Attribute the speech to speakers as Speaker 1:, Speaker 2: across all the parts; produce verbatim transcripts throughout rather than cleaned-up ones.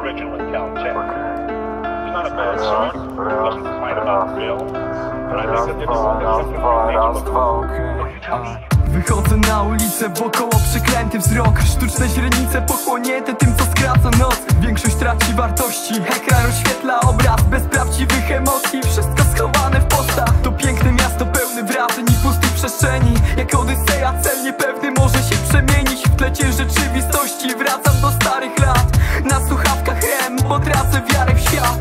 Speaker 1: originally Caltech. It's not a bad song. It doesn't complain about Bill. But I think that it's something wrong needs to look. What you tell me?
Speaker 2: Wychodzę na ulicę, wokoło przeklęty wzrok. Sztuczne źrenice pochłonięte tym, co skraca noc. Większość traci wartości, ekran rozświetla obraz bez prawdziwych emocji. Wszystko schowane w postach. To piękne miasto pełne wrażeń i pustych przestrzeni. Jak Odyseja, cel niepewny może się przemienić. W tle cień rzeczywistości wracam do starych lat. Na słuchawkach rem, bo tracę wiarę w świat.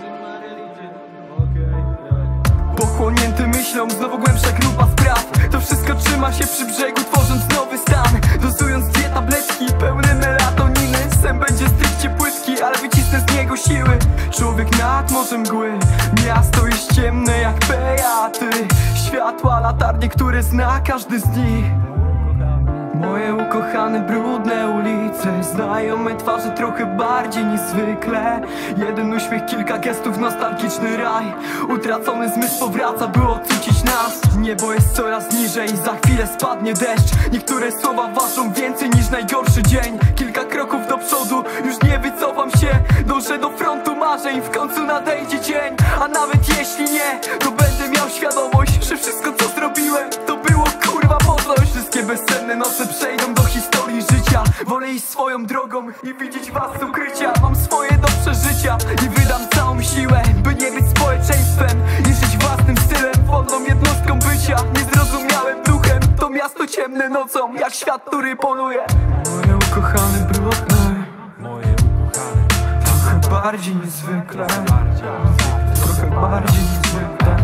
Speaker 2: Pochłonięty myślą, znowu głębsza grupa spraw. To wszystko trzyma się przy brzegu, tworząc nowy stan. Dozując dwie tabletki pełne melatoniny. Sen będzie stricte płytki, ale wycisnę z niego siły. Człowiek nad morzem mgły. Miasto jest ciemne jak pejaty. Światła, latarnie, które zna każdy z nich. Moje ukochane, brudne ulice. Znajome twarze trochę bardziej niż zwykle. Jeden uśmiech, kilka gestów, nostalgiczny raj. Utracony zmysł powraca, by odczucić nas. Niebo jest coraz niżej, za chwilę spadnie deszcz. Niektóre słowa ważą więcej niż najgorszy dzień. Kilka kroków do przodu, już nie wycofam się. Dążę do frontu marzeń, w końcu nadejdzie dzień. A nawet jeśli nie, to będę miał świadomość, że wszystko co zrobiłem to było kurwa podłość. Wszystkie bezcenne noce przejdą do historii życia. Wolę iść swoją drogą i widzieć was z ukrycia. Mam swoje do przeżycia i wydam całą siłę, by nie być społeczeństwem i żyć własnym stylem. Wolną jednostką bycia, niezrozumiałym duchem. To miasto ciemne nocą, jak świat, który poluje. Moje ukochane, brudne, moje ukochane, trochę bardziej niezwykle. Trochę bardziej niezwykle.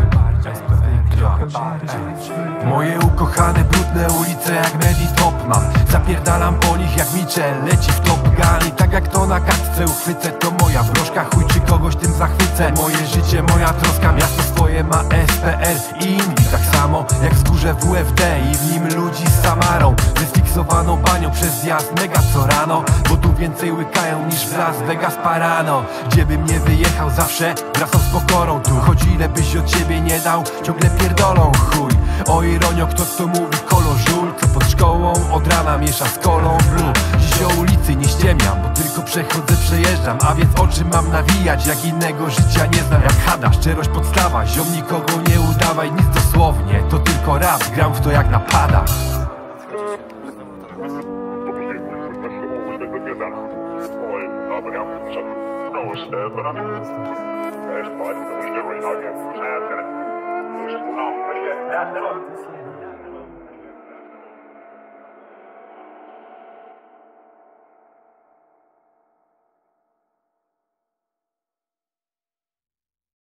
Speaker 3: Moje ukochane, brudne ulice jak Medi Topman. Zapierdalam po nich jak Mitchell leci w Top Gun. I tak jak to na kartce uchwycę, to moja wróżka, chuj czy kogoś tym zachwycę. Moje życie, moja troska, miasto swoje ma S P R i Indii. Tak samo jak wzgórze W F D i w nim ludzi z Samarą. Ze sfiksowaną panią przez zjazd mega co rano. Bo tu więcej łykają niż w Las Vegas Parano. Gdzie bym nie wyjechał, zawsze wracam z pokorą. Tu choć ile byś od ciebie nie dał, ciągle pierdolą chuj. O ironio, ktoś to mówi kolor żul, co pod szkołą od rana miesza z kolą blue. Dziś o ulicy nie ściemiam, bo tylko przechodzę, przejeżdżam. A więc o czym mam nawijać, jak innego życia nie znam. Jak Hada, szczerość podstawa, ziom nikogo nie udawaj. Nic dosłownie, to tylko rap, gram w to jak napada.
Speaker 1: There's blood, there's the ring, I'll get who's after it. Who's, oh, yeah, that's it.